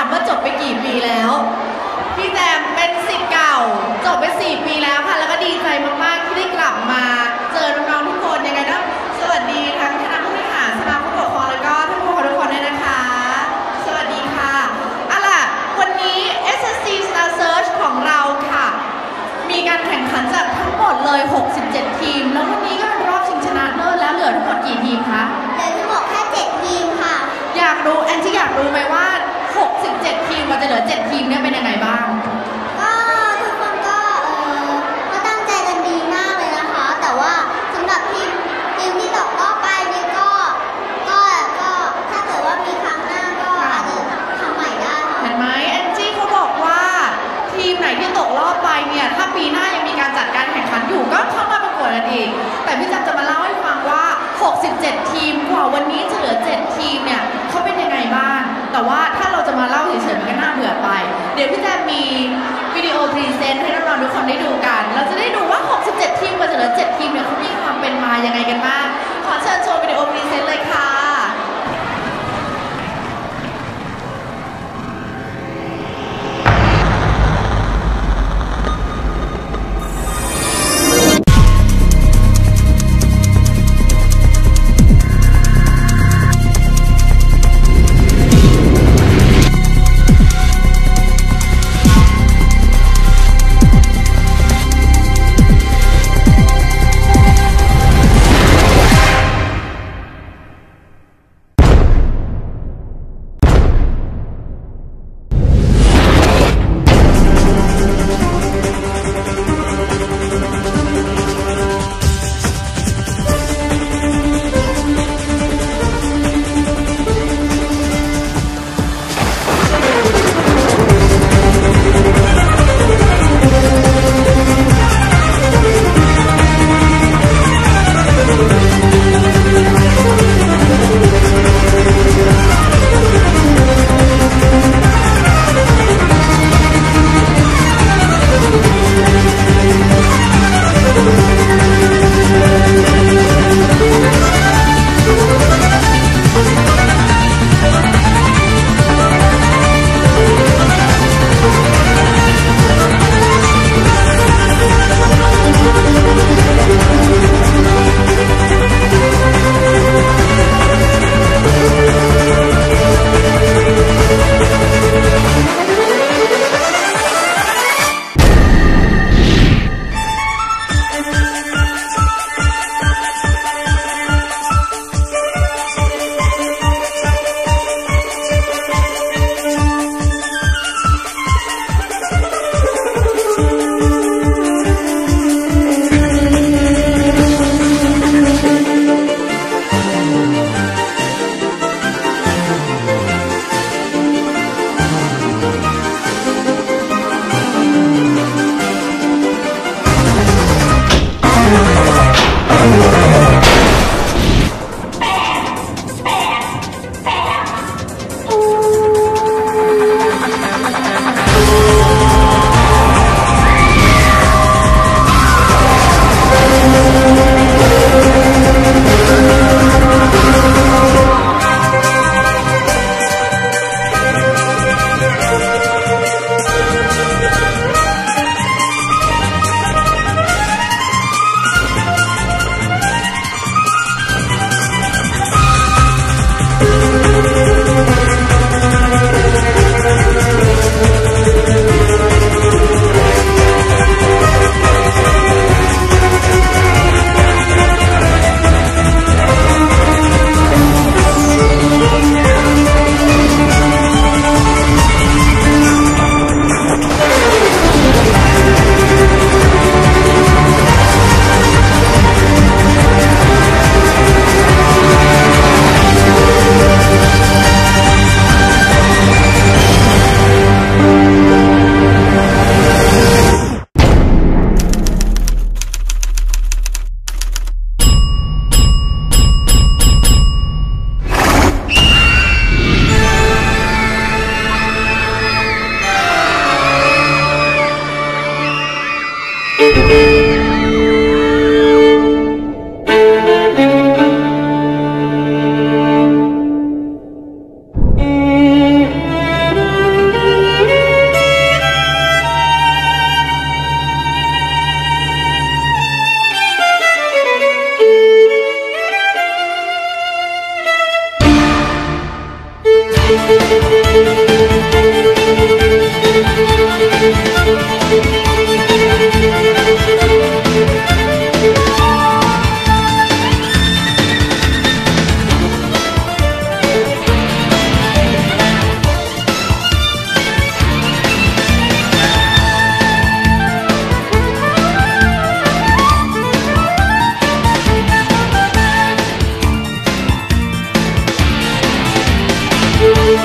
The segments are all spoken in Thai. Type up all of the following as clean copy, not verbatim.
นับว่าจบไปกี่ปีแล้วพี่แจมเป็นศิษย์เก่าจบไป4 ปีแล้วค่ะแล้วก็ดีใจมากๆที่ได้กลับมาเจอน้องๆทุกคนยังไงนะสวัสดีทั้งคณะผู้บริหารสมาคมผู้ปกครองแล้วก็ท่านผู้ปกครองทุกคนด้วยนะคะสวัสดีค่ะเอาล่ะวันนี้ SSC Star Search ของเราค่ะมีการแข่งขันจากทั้งหมดเลย67 ทีมแล้ววันนี้ก็เป็นรอบชิงชนะเลิศแล้วเหลือทั้งหมดกี่ทีมคะเหลือทั้งหมดแค่7 ทีมค่ะอยากรู้แอนที่อยากรู้ไหมว่า67 ทีมมันจะเหลือ7 ทีมเนี่ยเป็นยังไงบ้างก็ทุกคนก็ตั้งใจกันดีมากเลยนะคะแต่ว่าสำหรับทีมที่ตกรอบไปนี่ก็ถ้าเกิดว่ามีครั้งหน้าก็อาจจะทำใหม่ได้ค่ะเห็นไหมแอนจี้เขาบอกว่าทีมไหนที่ตกรอบไปเนี่ยถ้าปีหน้ายังมีการจัดการแข่งขันอยู่ก็เข้ามาประกวดกันอีกแต่พี่จันจะมาเล่าให้ฟังว่า67 ทีมกว่าวันนี้จะเหลือ7 ทีมเนี่ยเขาเป็นยังไงบ้างแต่ว่าถ้าเราจะมาเล่าเฉยๆมันก็น่าเบื่อไปเดี๋ยวพี่จันมีวิดีโอพรีเซนต์ให้น้องๆทุกคนได้ดูกันเราจะได้ดูว่า67 ทีมกว่าจะเหลือ7 ทีมเนี่ยเขามีความเป็นมายังไงกันบ้างขอเชิญชมวิดีโอพรีเซนต์เลยค่ะ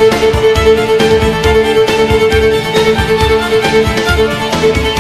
Thank you.